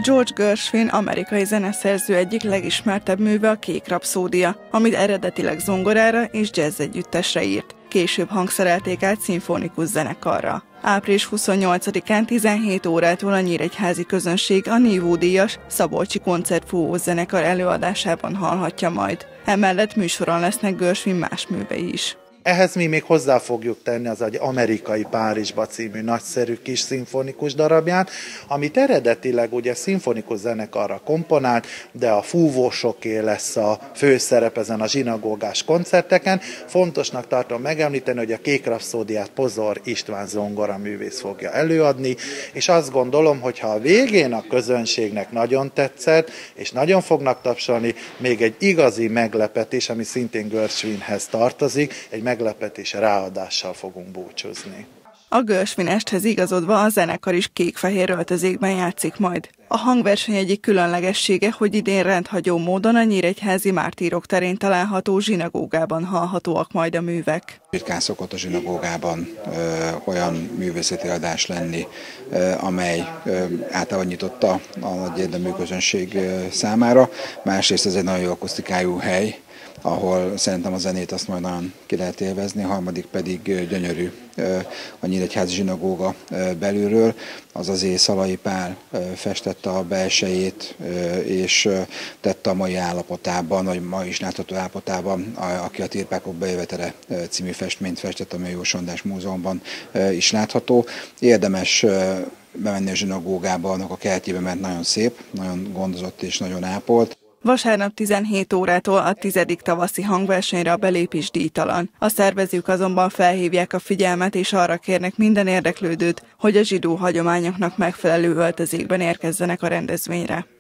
George Gershwin amerikai zeneszerző egyik legismertebb műve a Kék rapszódia, amit eredetileg zongorára és jazz együttesre írt. Később hangszerelték át szimfonikus zenekarra. Április 28-án 17 órától a nyíregyházi közönség a Nívódíjas Szabolcsi koncertfúvós zenekar előadásában hallhatja majd. Emellett műsoron lesznek Gershwin más művei is. Ehhez mi még hozzá fogjuk tenni az egy Amerikai Párizsba című nagyszerű kis szimfonikus darabját, amit eredetileg ugye szimfonikus zenekarra komponált, de a fúvósoké lesz a főszerep ezen a zsinagógás koncerteken. Fontosnak tartom megemlíteni, hogy a Kék rapszódiát Pozor István zongoraművész fogja előadni, és azt gondolom, hogy ha a végén a közönségnek nagyon tetszett, és nagyon fognak tapsolni, még egy igazi meglepetés, ami szintén Gershwinhez tartozik, egy meglepetés ráadással fogunk búcsúzni. A Gershwin esthez igazodva a zenekar is kék-fehér öltözékben játszik majd. A hangverseny egyik különlegessége, hogy idén rendhagyó módon a Nyíregyházi Mártírok terén található zsinagógában hallhatóak majd a művek. Ritkán szokott a zsinagógában olyan művészeti adás lenni, amely általában nyitotta a nagy érdemű közönség számára. Másrészt ez egy nagyon jó akusztikájú hely, ahol szerintem a zenét azt majd nagyon ki lehet élvezni, a harmadik pedig gyönyörű a Nyíregyházi zsinagóga belülről. Az Szalai Pál festette a belsejét, és tette a mai állapotában, vagy ma is látható állapotában, aki a Tirpákok bejövetele című festményt festett, ami a Jós András Múzeumban is látható. Érdemes bemenni a zsinagógába, annak a kertjébe, mert nagyon szép, nagyon gondozott és nagyon ápolt. Vasárnap 17 órától a 10. tavaszi hangversenyre a belépés díjtalan. A szervezők azonban felhívják a figyelmet és arra kérnek minden érdeklődőt, hogy a zsidó hagyományoknak megfelelő öltözékben érkezzenek a rendezvényre.